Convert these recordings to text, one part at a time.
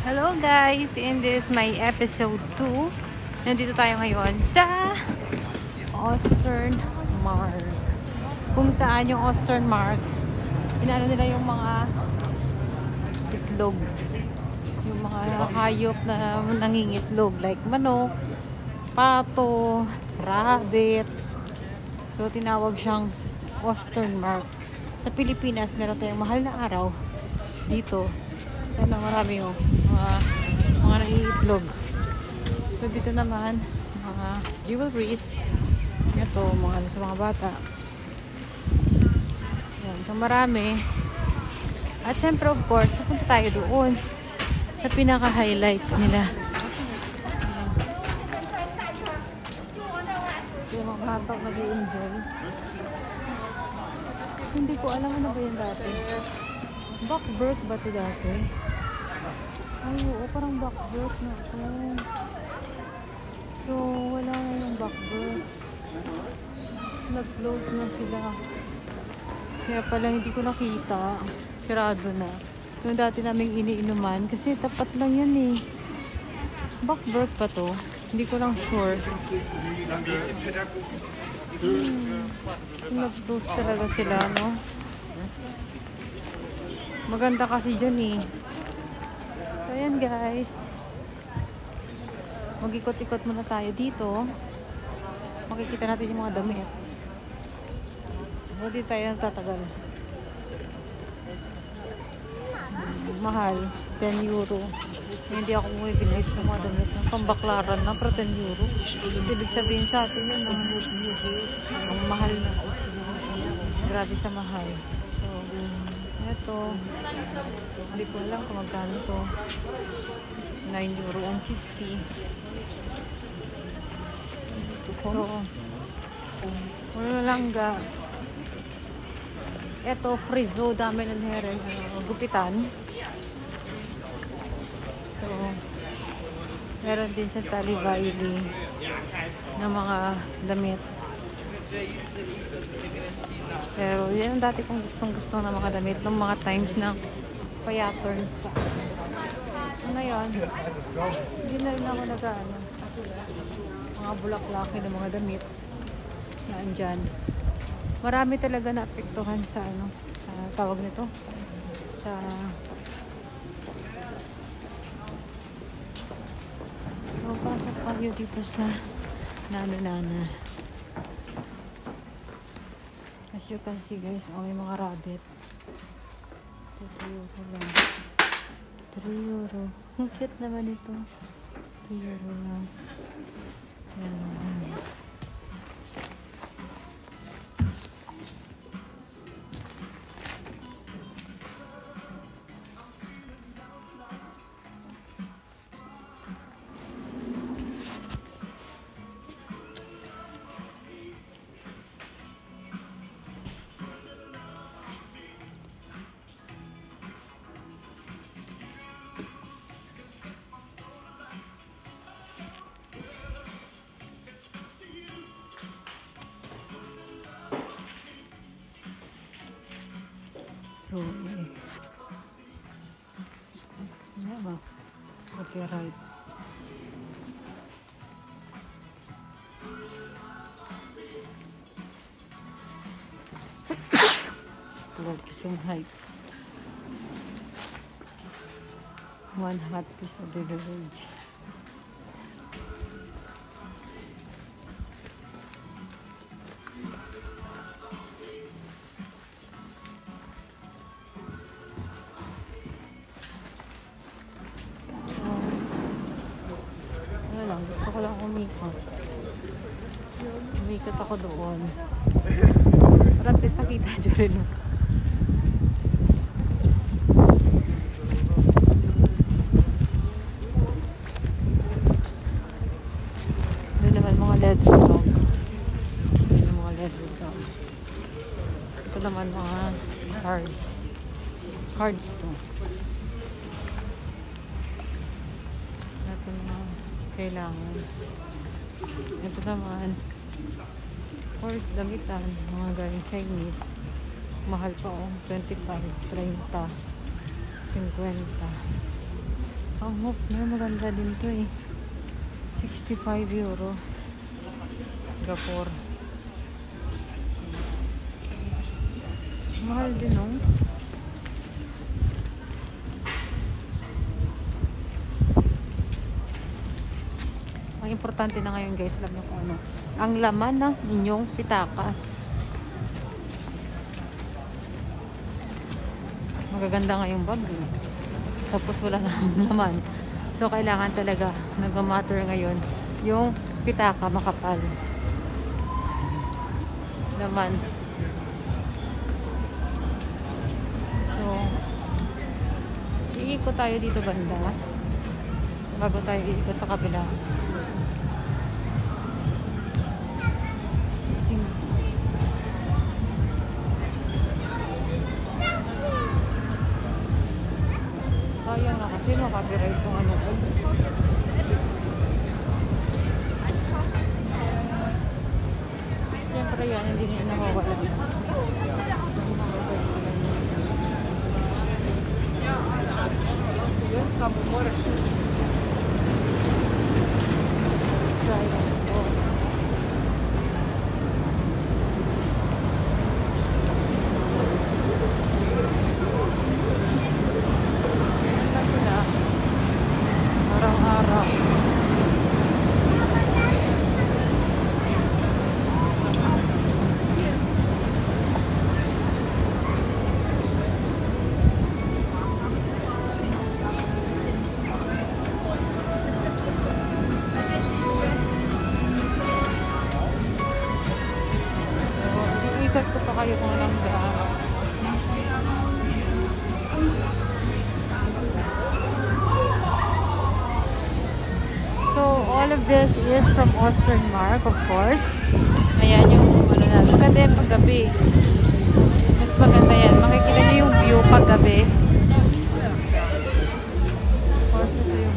Hello guys! In this my episode 2, nandito tayo ngayon sa Ostern Mark. Kung saan yung Ostern Mark, inaano nila yung mga itlog. Yung mga hayop na nangingitlog like manok, pato, rabbit. So tinawag siyang Ostern Mark. Sa Pilipinas, meron tayong mahal na araw dito. Ano, marami yung mga naiitlog. So dito naman mga jewelries. Ito mga sa mga bata. Yan, so marami. At syempre of course pupunta tayo doon sa pinaka highlights nila. Yung mga bata nag-i-enjoy. Hindi ko alam ano ba yan dati. Backbird ba ito dati? Ay, oo, parang backbird na ito. So, wala na yung backbird. Nag-close na sila. Kaya pala hindi ko nakita. Sirado na. Yung dati naming iniinuman, kasi tapat lang yan eh. Backbird pa to. Hindi ko lang sure. Nag-close talaga sila, no? Maganda kasi dyan eh. So ayan guys, mag-ikot-ikot muna tayo dito. Makikita natin yung mga damit. Hindi tayo nagtatagal. Mahal, 10 euro. Hindi ako bumibili ng mga damit ng pambaklaran na pero 10 euro. Ibig sabihin sa atin yun ang mahal na. Grabe sa mahal. So ito, hindi ko alam kung magkano ito. 9 euro and 50. So, wala lang ga. Ito, frizo, dami ng heres. Gupitan. So, meron din sa Talibaili ng mga damit. Pero yan ang dati kong gustong-gusto ng mga damit ng mga times ng payaturns pa. Ngayon, hindi na rin ako nag-ano. Mga bulaklaki ng mga damit na andyan. Marami talaga naapektuhan sa ano, sa tawag nito. Sa pasok tayo dito sa nana-nana. As you can see guys, may mga rabbit. 3 euro lang. 3 euro. Ang cute naman ito. 3 euro lang. Yan. So, ano ba? Copyright. Location Heights. One hot piece of the village. Gusto ko lang umikot. Umikot ako doon. Pero at least nakita nyo rin. Doon naman mga leather dog. Doon mga leather dog. Ito naman mga cards. Cards to. Ito mga kailangan. Ito naman or damitan, mga galing Chinese. Mahal pa 25, 30, 50. ang hook na maganda din to eh. 65 euro. Gapor. Mahal din, no? Ang importante na ngayon, guys, alam niyo kung ano. Ang laman ng inyong pitaka. Magaganda nga yung bag, eh. Tapos wala na laman. So, kailangan talaga nag-matter ngayon yung pitaka makapal. Laman. So, iikot tayo dito banda. Bago tayo iikot sa kabila. Sayang na kasi makapiright kung ano ko. Siyempre yan, hindi niya nawawala. Yes, some more. Sayang po. Araw-araw. Iikot ko pa kayo kung lang daan. So, all of this is from Ostern, of course. Ayan yung ano na. Maganda yan paggabi. Mas maganda yan. Makikita niyo yung view paggabi. Of course, ito yung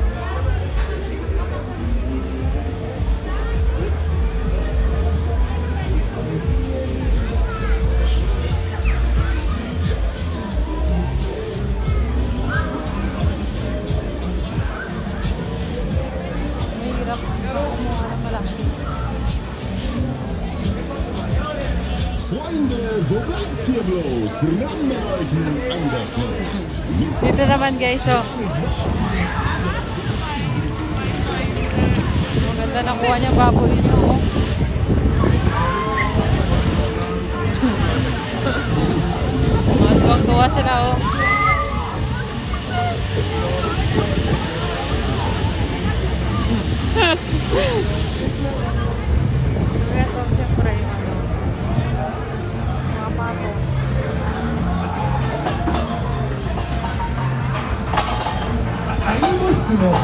Freunde, wo bleibt ihr bloß? Ran mit euch nun anders los. dito naman, guys, oh. Maganda nakuha niya baboy niyo, oh. Tuwang-tuwa sila, oh. Ito, siyempre, ano, mga pato. Einen musst du noch.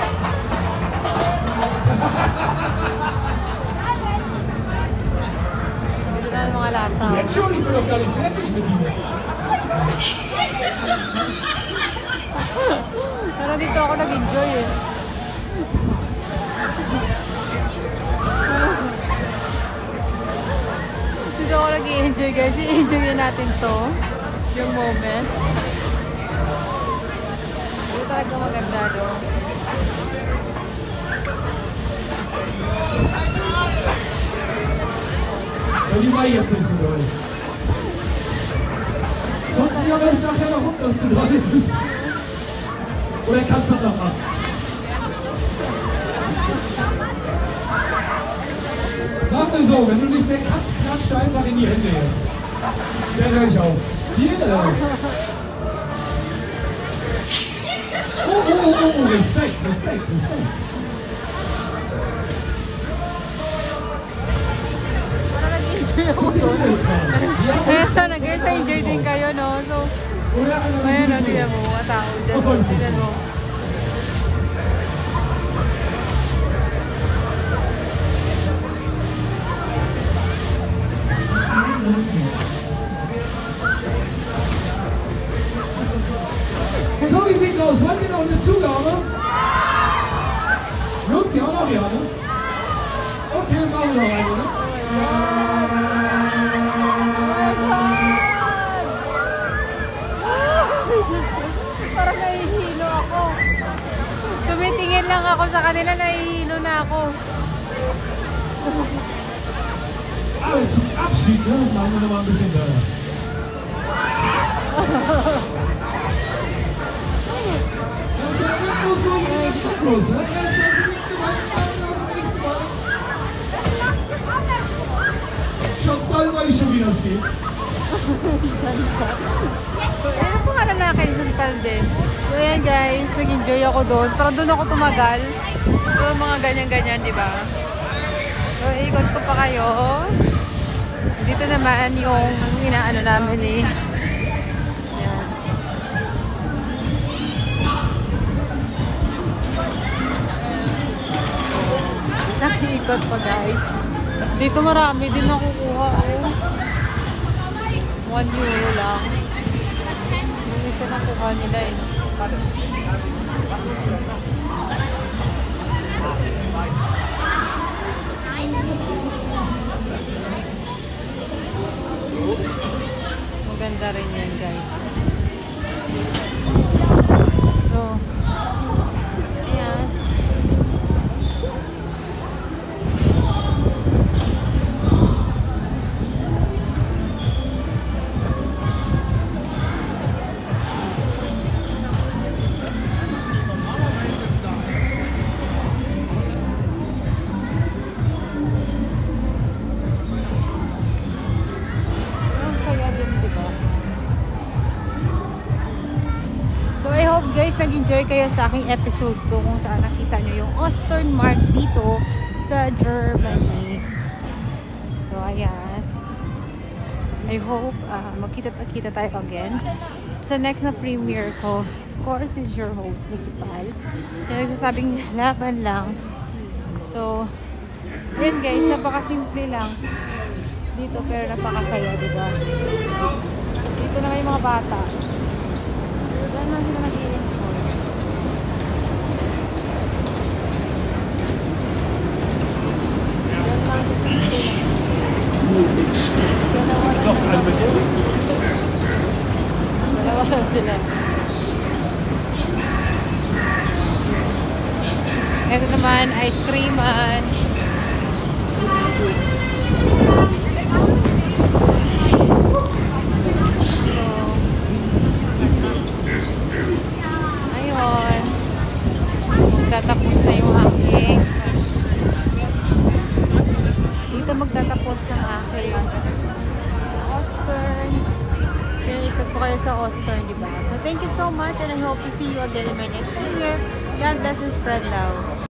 Dito na yung mga lata. Jetzt schon, ich bin doch gar nicht fertig mit dir. Pero dito ako nag-enjoy, eh. Dito ako nag-i-enjoy, guys. I-enjoy natin to. Yung moment. Dito talaga maganda, no? Ja, die war jetzt nicht so doll. Sonst nicht am besten nachher noch rum, dass du doll bist. Oder kannst du noch machen? Mach mir so, wenn du nicht mehr kannst, klatsch einfach in die Hände jetzt. Dann hör ich auf. Hier. Oh, Respekt, Respekt, Respekt. Kaya sana guys, na-enjoy din kayo, no? So, ayun, no, tignan mo, mga tao dyan, no? Tignan mo. So, wie sieht's aus? Wollt ihr noch eine Zugabe? Nutzt ihr auch noch, ja, ne? Okay, machen wir noch eine, ne? Parang nahihilo ako. ako sa kanila, nahihilo na ako. Zum Abschied, ne? Machen wir nochmal ein bisschen da. Muss man los, ne? Das ist nicht gemeint, das ist nicht gemeint. Schaut mal, weil ich schon wie das geht. So, ano po nga na kayo Santal din? So, ayan guys, nag-enjoy ako doon. Pero doon ako tumagal. So, mga ganyan-ganyan, di ba? So, ikot ko pa kayo. Dito naman yung inaano namin eh. Ayan. Isang ikot pa guys. Dito marami din nakukuha. Oh. 1 euro lang. Yung isa nakuha nila eh. Maganda rin yan guys. So, ayan. Guys, nag-enjoy kayo sa aking episode ko kung saan nakita nyo yung Ostern Mark dito sa Germany. So, ayan. I hope magkita tayo again sa next na premiere ko. Of course, is your host, Nikki Pal. Yung nagsasabing laban lang. So, yun guys, napakasimple lang dito pero napakasaya, diba? Dito na yung mga bata. Diyan lang sila nag-i-enjoy. Dalawa lang sila. Ito naman, ice creaman. Magtatapos na yung aking dito magtatapos ng aking Ostern. Ikot po kayo sa Ostern, diba? So thank you so much and I hope to see you again in my next premiere. God bless and spread love.